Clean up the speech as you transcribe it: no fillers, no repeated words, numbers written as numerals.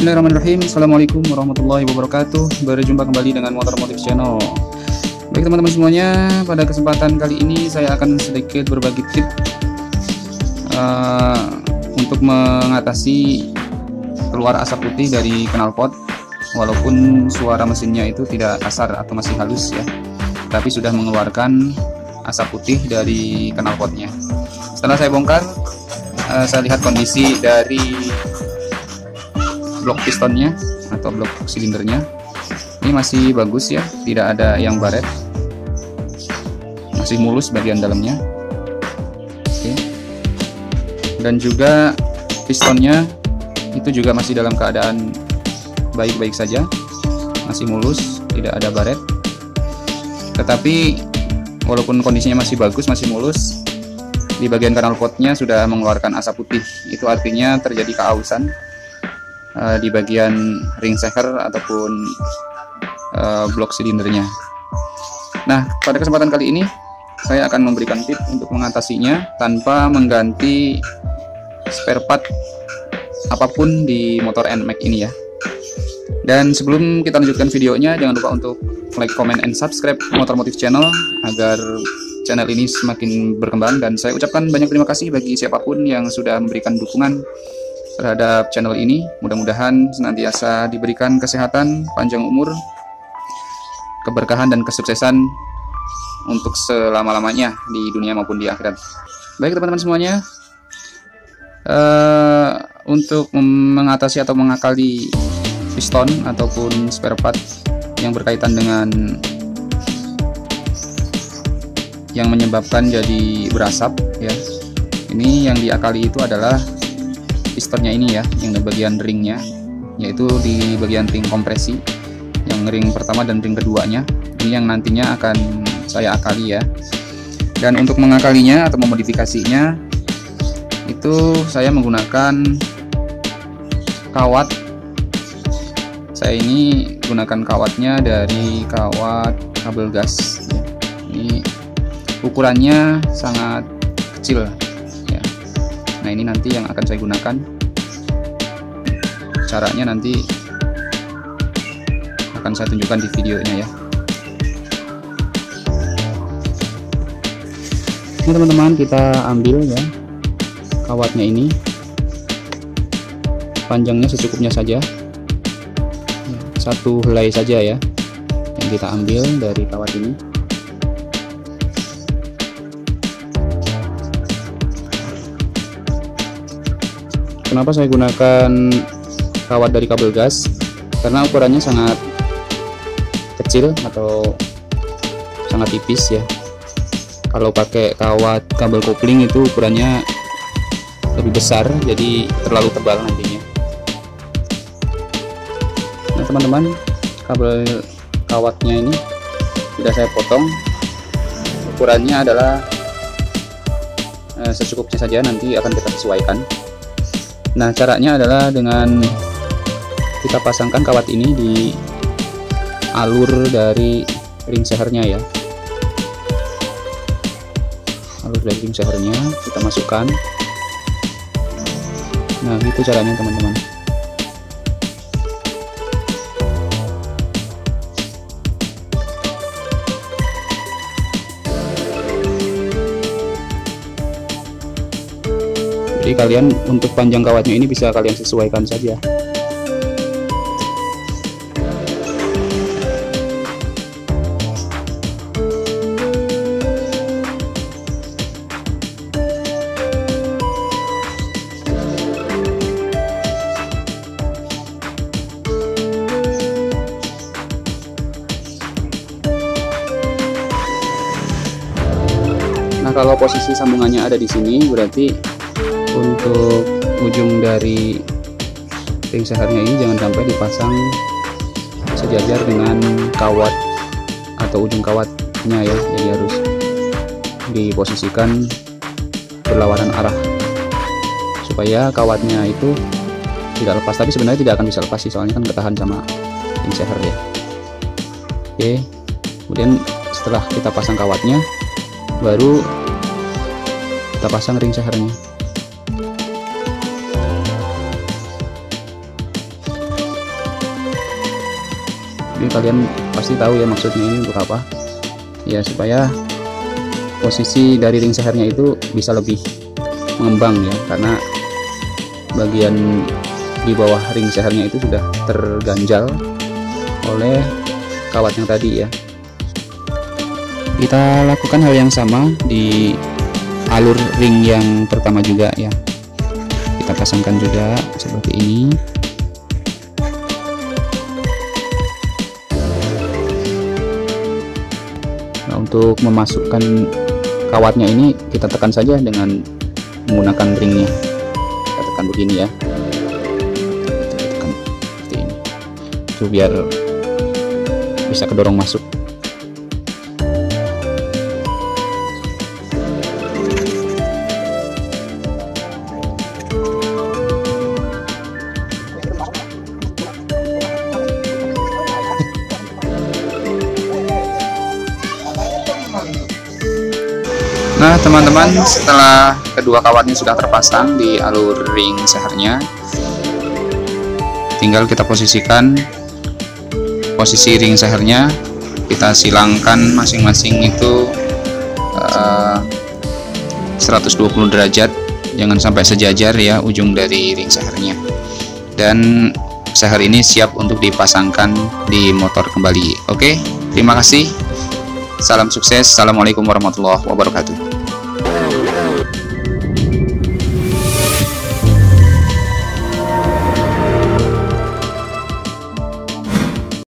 Bismillahirrahmanirrahim. Assalamualaikum warahmatullahi wabarakatuh. Berjumpa kembali dengan Motor Motif Channel. Baik teman-teman semuanya, pada kesempatan kali ini saya akan sedikit berbagi tips untuk mengatasi keluar asap putih dari knalpot. Walaupun suara mesinnya itu tidak kasar atau masih halus ya, tapi sudah mengeluarkan asap putih dari knalpotnya. Setelah saya bongkar, saya lihat kondisi dari blok pistonnya atau blok silindernya. Ini masih bagus ya, tidak ada yang baret, masih mulus bagian dalamnya. Oke. Dan juga pistonnya itu juga masih dalam keadaan baik-baik saja, masih mulus, tidak ada baret. Tetapi walaupun kondisinya masih bagus, masih mulus, di bagian knalpotnya sudah mengeluarkan asap putih. Itu artinya terjadi keausan di bagian ring seher ataupun blok silindernya. Nah, pada kesempatan kali ini saya akan memberikan tips untuk mengatasinya tanpa mengganti spare part apapun di motor NMAX ini ya. Dan sebelum kita lanjutkan videonya, jangan lupa untuk like, comment, and subscribe Motor Motif Channel agar channel ini semakin berkembang. Dan saya ucapkan banyak terima kasih bagi siapapun yang sudah memberikan dukungan terhadap channel ini. Mudah-mudahan senantiasa diberikan kesehatan, panjang umur, keberkahan, dan kesuksesan untuk selama-lamanya di dunia maupun di akhirat. Baik teman-teman semuanya, untuk mengatasi atau mengakali piston ataupun spare part yang berkaitan dengan yang menyebabkan jadi berasap ya, ini yang diakali itu adalah pistonnya ini ya, yang di bagian ringnya, yaitu di bagian ring kompresi, yang ring pertama dan ring keduanya. Ini yang nantinya akan saya akali ya. Dan untuk mengakalinya atau memodifikasinya itu saya menggunakan kawat. Saya ini gunakan kawatnya dari kawat kabel gas ya. Ini ukurannya sangat kecil ya. Nah, ini nanti yang akan saya gunakan. Caranya nanti akan saya tunjukkan di videonya ya. Ini teman-teman, kita ambil ya kawatnya ini, panjangnya secukupnya saja, satu helai saja ya yang kita ambil dari kawat ini. Kenapa saya gunakan kawat dari kabel gas? Karena ukurannya sangat kecil atau sangat tipis ya. Kalau pakai kawat kabel kopling itu ukurannya lebih besar, jadi terlalu tebal nantinya. Nah teman-teman, kabel kawatnya ini sudah saya potong. Ukurannya adalah secukupnya saja, nanti akan kita sesuaikan. Nah, caranya adalah dengan kita pasangkan kawat ini di alur dari ring sehernya ya. Alur dari ring sehernya kita masukkan. Nah, gitu caranya teman-teman. Jadi kalian untuk panjang kawatnya ini bisa kalian sesuaikan saja. Nah, kalau posisi sambungannya ada di sini, berarti untuk ujung dari ring sehernya ini jangan sampai dipasang sejajar dengan kawat atau ujung kawatnya ya. Jadi harus diposisikan berlawanan arah supaya kawatnya itu tidak lepas. Tapi sebenarnya tidak akan bisa lepas sih, soalnya kan ketahan sama ring seher ya. Oke, kemudian setelah kita pasang kawatnya, baru kita pasang ring sehernya. tapi kalian pasti tahu ya maksudnya ini untuk apa ya, supaya posisi dari ring sehernya itu bisa lebih mengembang ya, karena bagian di bawah ring sehernya itu sudah terganjal oleh kawat yang tadi ya. Kita lakukan hal yang sama di alur ring yang pertama juga ya. Kita pasangkan juga seperti ini. Nah, untuk memasukkan kawatnya ini kita tekan saja dengan menggunakan ringnya. Kita tekan begini ya. Kita tekan seperti ini. Itu biar bisa kedorong masuk. Nah teman-teman, setelah kedua kawatnya sudah terpasang di alur ring sehernya, tinggal kita posisikan posisi ring sehernya, kita silangkan masing-masing itu 120 derajat, jangan sampai sejajar ya ujung dari ring sehernya. Dan seher ini siap untuk dipasangkan di motor kembali. Oke, terima kasih. Salam sukses. Assalamualaikum warahmatullahi wabarakatuh.